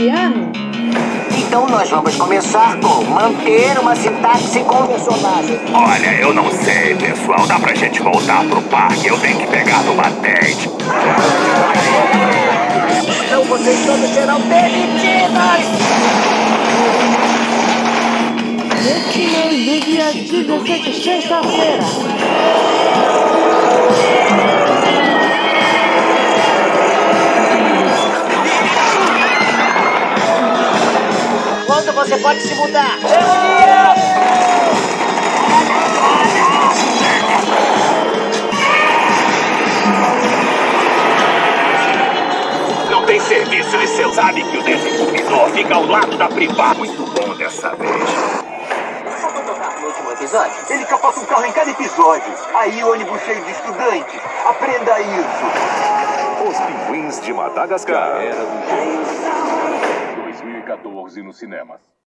piano? Então nós vamos começar com manter uma sintaxe convencional. Olha, eu não sei, pessoal. Dá pra gente voltar pro parque? Eu tenho que pegar no batente. Então vocês todos serão demitidos! Neste mês do dia 17, sexta-feira. Quando você pode se mudar? Não tem serviço e você sabe que o desenvolvedor fica ao lado da privada. Muito bom dessa vez. No último episódio? Ele capota um carro em cada episódio. Aí ônibus cheio de estudantes. Aprenda isso. Os Pinguins de Madagascar. Era do 2014 nos cinemas.